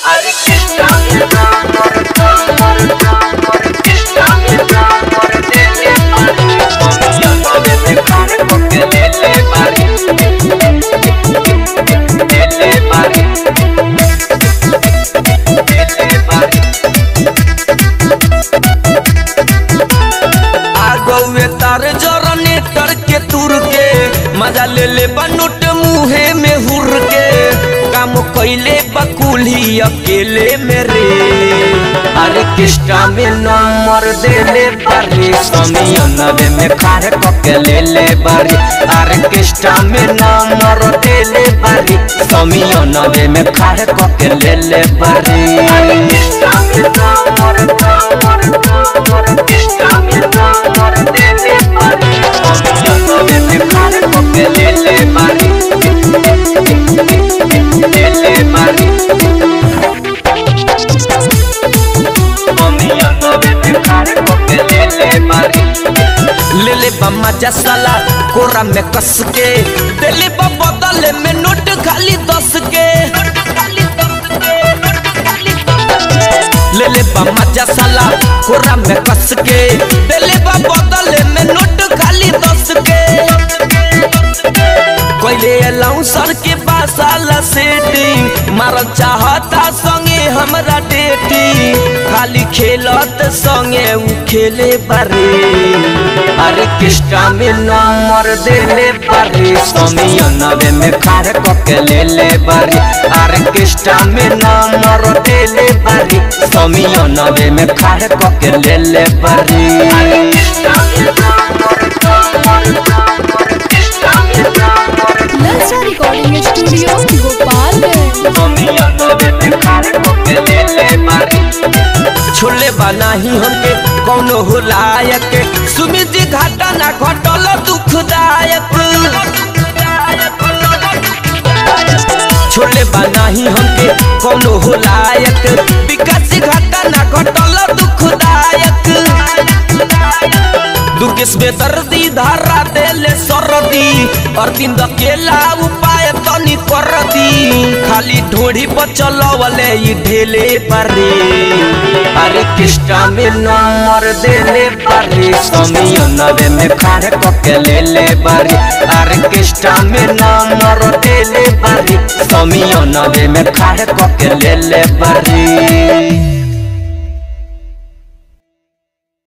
अरे कृष्णा कृष्णा देले पारी कोके लेले पारी आगौवे तार जरने टर के तुर के मजा ले ले बनोट मुहे में हुर के काम कैले बकुली अकेले मेरे अरे कृष्णा में नंबर देले बारी समियनवे में खार कोके लेले बारी अरे कृष्णा में नंबर देले बारी समियनवे में खार कोके लेले बारी अरे कृष्णा में नंबर कृष्णा में नंबर देले बारी समियनवे में खार कोके लेले बारी लेले मजा साला कोरा में कस के दिले बदले में नोट खाली 10 के लेले मजा साला कोरा में कस के दिले बदले में नोट खाली 10 के कोइले लाउंसर के बासाला सेटिंग मार चाहता संगे हमरा डेटिंग खाली खेलत संगे उ खेले बारे अरे कृष्णा में नंबर देले बारे समियनवे में खार कोके लेले बारे अरे कृष्णा में नंबर देले बारे समियनवे में खार कोके लेले बारे अरे कृष्णा में ललचा रिकॉर्डिंग स्टूडियो गोपालगंज छोले बनाही हमके कौनो हुलायक सुमित जी घाटा ना घटल दुखदायक छोले बनाही हमके कौनो हुलायक विकास घाटा ना घटल दुखदायक दुर्गेश में दर्दी धारा देले सरदी और दिन अकेला उपाय तनी कर दी खाली ढोड़ी बचल वाले ई ढेले पारे अरे कृष्णा में नंबर देले पारे समियनवे में खार कोके लेले बारी अरे कृष्णा में नंबर देले बारी समियनवे में खार कोके लेले बारी।